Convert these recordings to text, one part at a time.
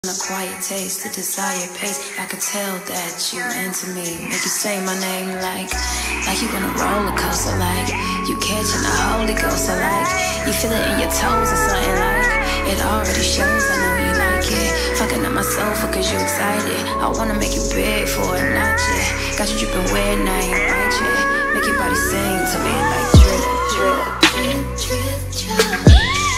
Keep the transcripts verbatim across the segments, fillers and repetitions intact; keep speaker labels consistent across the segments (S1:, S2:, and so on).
S1: A quiet taste, the desire pace. I could tell that you into me. Make you say my name like, like you on a roller coaster, like you catching the Holy Ghost. I like you feel it in your toes or something like. It already shows. I know you like it. Fucking up my sofa cause you excited. I wanna make you big for a night, yeah. Got you dripping wet, now you right, yeah. Make your body sing to me like drip, drip, drip, drip, drip.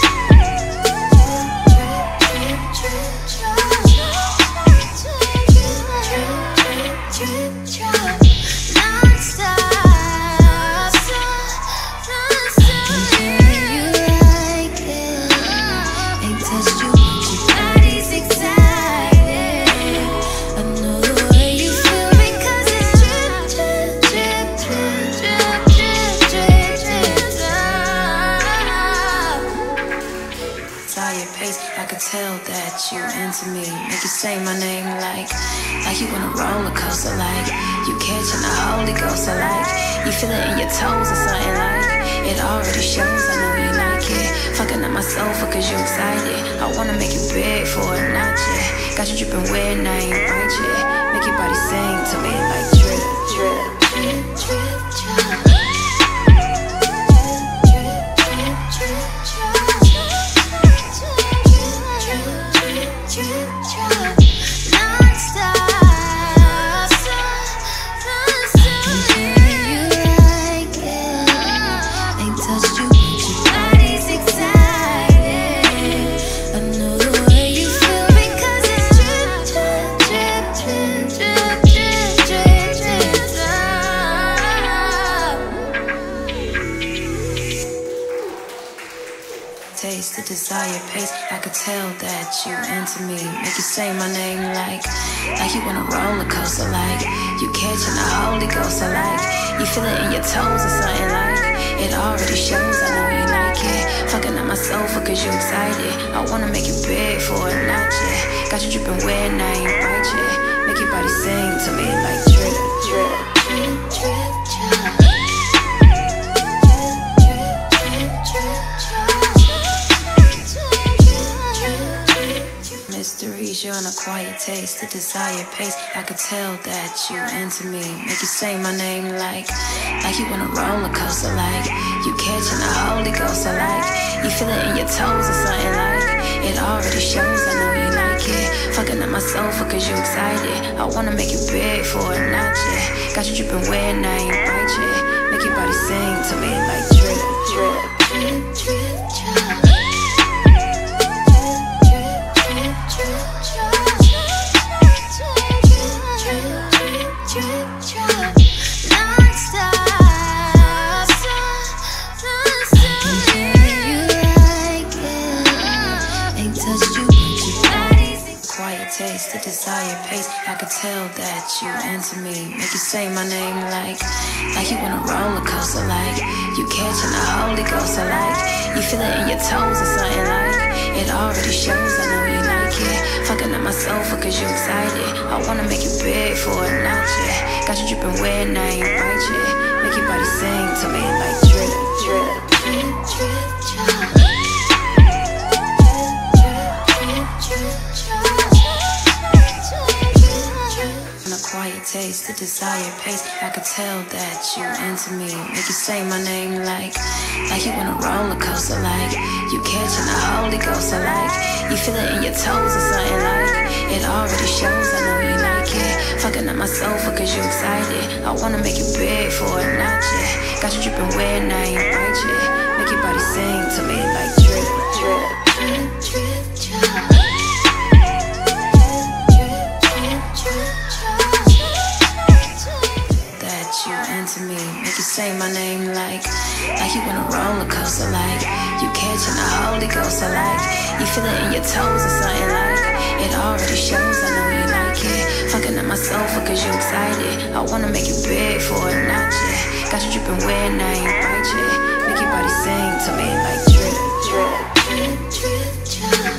S1: I could tell that you into me. Make you say my name like, like you on a roller coaster, like you catching the Holy Ghost. I like you feel it in your toes or something like. It already shows. I know you like it. Fucking up my sofa cause you excited. I wanna make you big for a night, yeah. Got you dripping wet, now you right, yeah. Make your body sing to me like drip, drip, drip, drip, drip. Taste the desire pace. I could tell that you into me. Make you say my name like, like you on a roller coaster, like you catching the Holy Ghost. I like you feel it in your toes or something like. It already shows. I know you like it. Fucking up my sofa cause you excited. I wanna make you big for a night, yeah. Got you dripping wet, now you right, yeah. Make your body sing to me like drip, drip, drip, drip, drip. Mysteries, you're on a quiet taste, the desire pace. I could tell that you into me. Make you say my name like, like you on a roller coaster, like you catching the Holy Ghost. I like you feel it in your toes or something like. It already shows. I know you like it. Fucking up my sofa cause you excited. I wanna make you big for a night, yeah. Got you dripping wet, now you right, yeah. Make your body sing to me like drip, drip, drip, drip, drip. Taste the desire pace. I could tell that you into me. Make you say my name like, like you on a roller coaster, like you catching the Holy Ghost. I like you feel it in your toes or something like. It already shows. I know you like it. Fucking up my sofa cause you excited. I wanna make you big for a night, yeah. Got you dripping wet, now you right, yeah. Make your body sing to me like drip, drip, drip, drip, drip. Quiet taste, the desire pace. I could tell that you into me. Make you say my name like, like you on a roller coaster, like you catching the Holy Ghost. I like you feel it in your toes or something like. It already shows. I know you like it. Fucking up my sofa cause you excited. I wanna make you big for a night, yeah. Got you dripping wet, now you right, yeah. Make your body sing to me like drip, drip, drip, drip, drip. To me, make you say my name like, like you on a roller coaster, like you catching the Holy Ghost. I like you feel it in your toes or something like. It already shows. I know you like it. Fucking up my sofa cause you excited. I wanna make you big for a night, yeah. Got you dripping wet, now you right, yeah. Make your body sing to me like drip, drip, drip, drip, drip.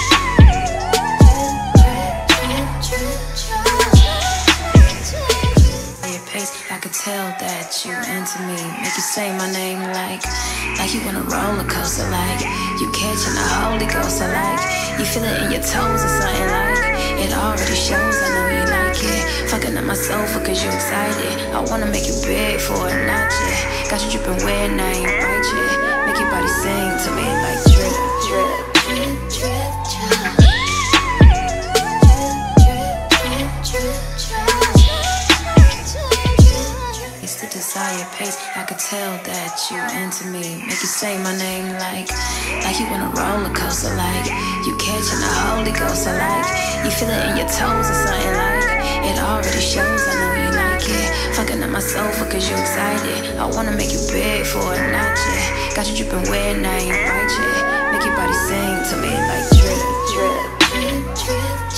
S1: I could tell that you into me. Make you say my name like, like you on a roller coaster, like you catching the Holy Ghost. I like you feel it in your toes or something like. already shows, I know you like it. Fucking up my sofa cause you excited. I wanna make you beg for a notch, yeah. Got you dripping wet, now ain't right yet. Make your body sing to me like drip, drip, drip, drip, drip. It's the desire pace. I could tell that you into me. Make you say my name like, like you on a roller coaster, like you catching the Holy Ghost. I like you feel it in your toes or something like. It already shows, I know you like it. Fucking up my sofa cause you excited. I wanna make you beg for a notch, yeah. Got you dripping wet, now ain't right yet. Make your body sing to me like drip, drip, drip, drip.